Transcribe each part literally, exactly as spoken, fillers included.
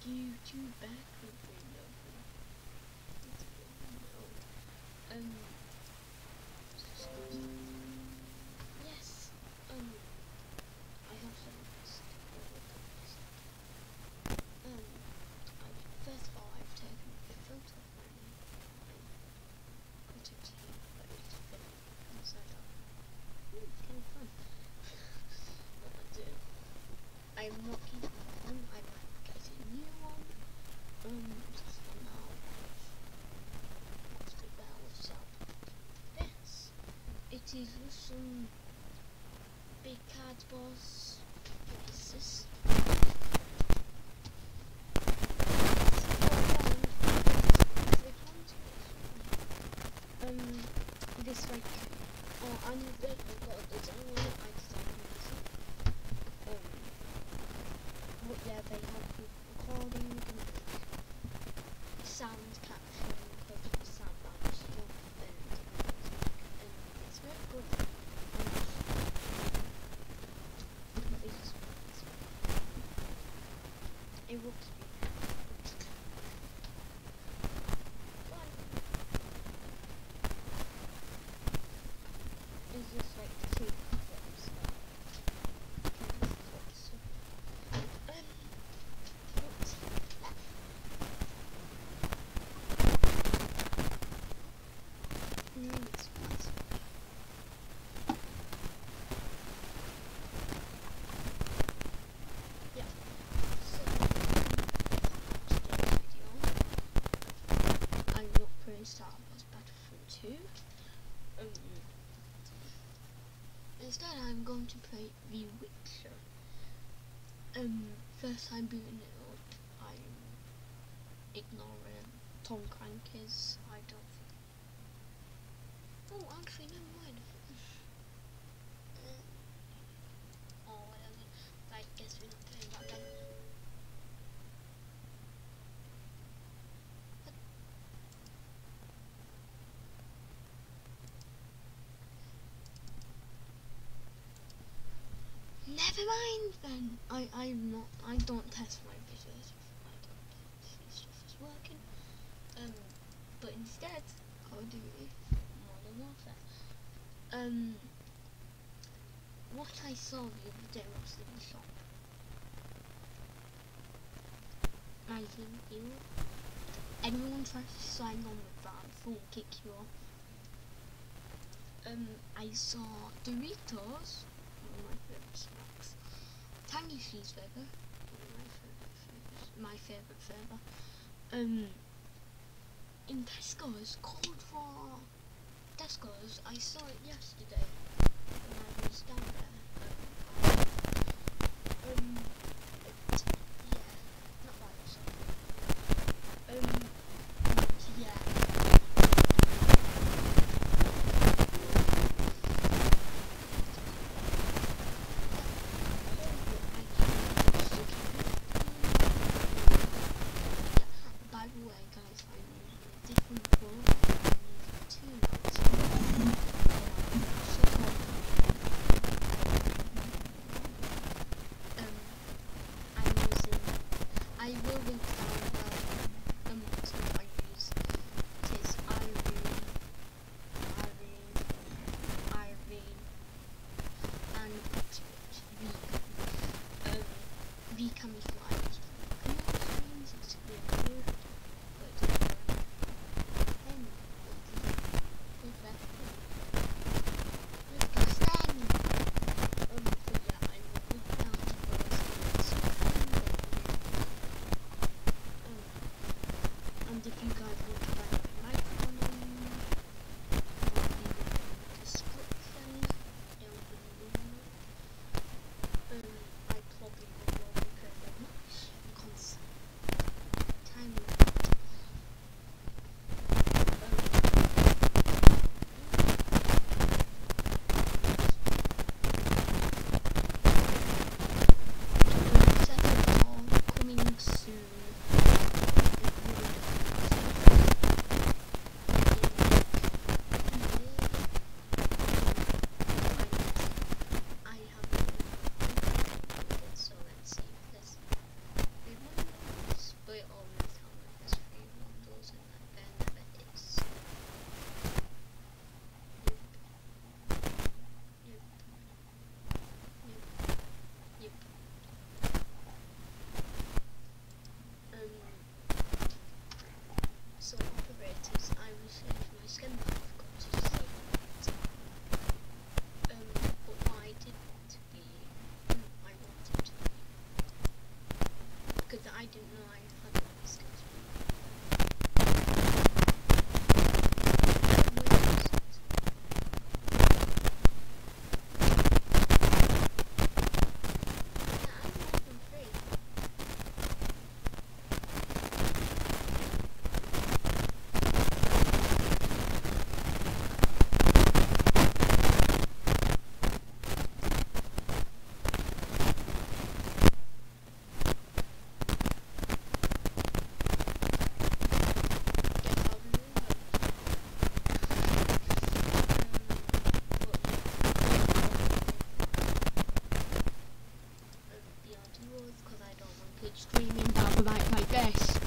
YouTube back with me, lovely. Um, yes, um, I have some list. Um, I, first of all, I've taken a photo of my name. I put it here, but it's filling inside out. Ooh, it's kind of fun. What am I doing? I'm not keeping that one. I might get a new one. Um, just for now. Let's do that with some. Yes, it is with some big cardboard pieces. Um, this like, oh, I'm a bit of a design one. I designed myself. Um, but yeah, they have recording and sound caption, because sound and stuff, and, and it's very good. And it's, it looks it's just like two clips. Um, what's that? Mm, it's fast. Yeah. So, today's video, I'm not playing Star Wars Battlefront two. Um, instead, I'm going to play The Witcher. Um, first time booting it up, I'm ignoring Tom Cruise's. I don't think. Oh, actually, never mind. uh, oh, whatever. I guess we're not playing that then. Never mind then. I I'm not. I don't test my videos. I don't see stuff is working. Um, but instead, Call of Duty Modern Warfare. Um, what I saw the other day was in the shop. Magazine Hero. Everyone tries to sign on with that, full kick you off. Um, I saw Doritos. One of my favourite snacks. Tangy cheeseburger, one of my favourite flavors, my favourite flavour. Um, in Tesco's, called for Tesco's. I saw it yesterday when I was down there. Um, it, yeah, not by yourself. Um, yeah. By the way, guys, I'm using a different phone. I'm using two notes. Um, I'm using. I will link down below the mods that I use. It is Irene, Irene, Irene, and Twitch. V. Um, V camouflage. It's really good. because I didn't know I had these skills. Streaming down the mic like this.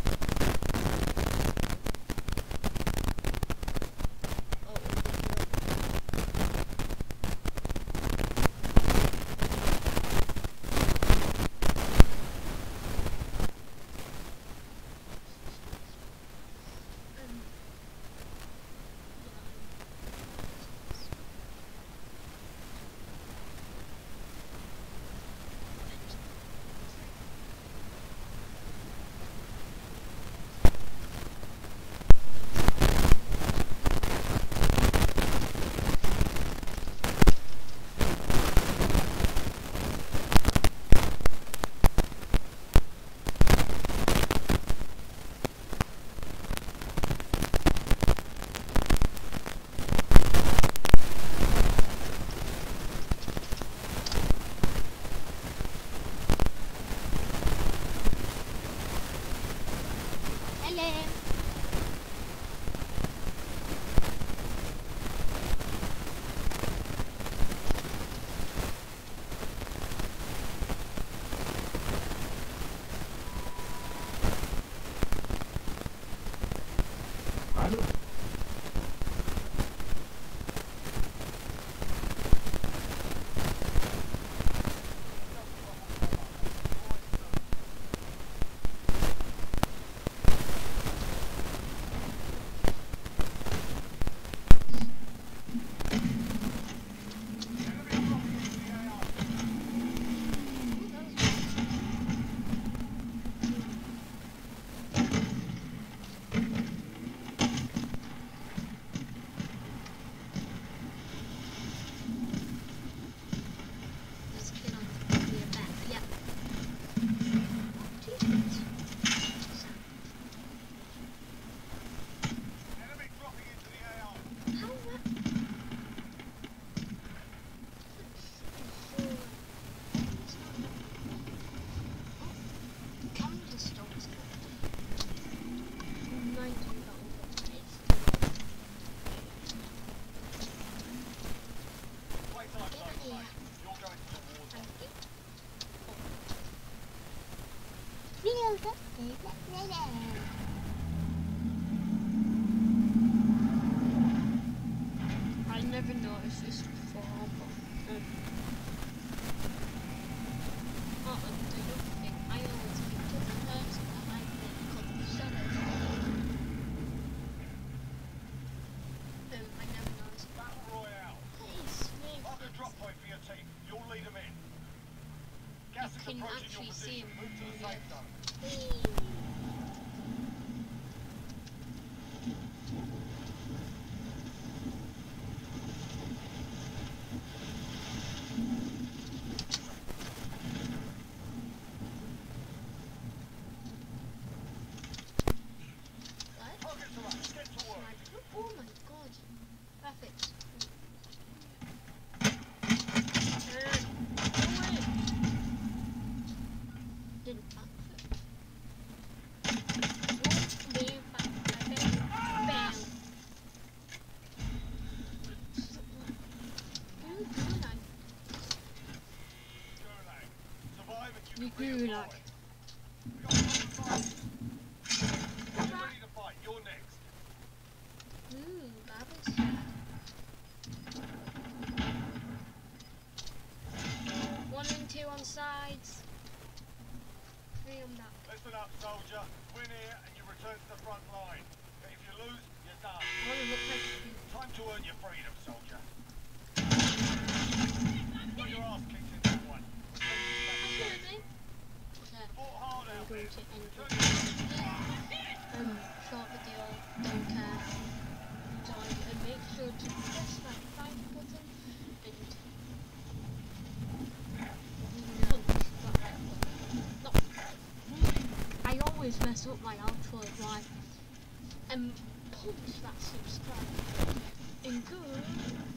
I never noticed this before, but um, oh, and the other thing, I always think to the person that I think called the shadow. Um, I never noticed. Battle Royale. Hey, Smith. Mark a drop point for your team. You'll lead them in. Gas is can approaching your actually see position. him. Move to the safe zone. Hey. Targets are up. Get to work. Oh my god. Perfect. Didn't backflip. Won't be backflipping. Bam. You gulag. Gulag. Survive and you You can redeploy. gulag. We got one fight. Get ready to fight. You're next. Ooh, garbage chat. One and two on sides. Three on back. Listen up, soldier. Win here and you return to the front line. But if you lose, you're done. I want to look like a Time to earn your freedom, soldier. You got your ass kicked in that one. Absolutely. Okay. Fought hard out go into any video. Um, short video, don't care. Enjoy and make sure to press that like button and punch that like button. Not I always mess up my outro like um punch that subscribe and go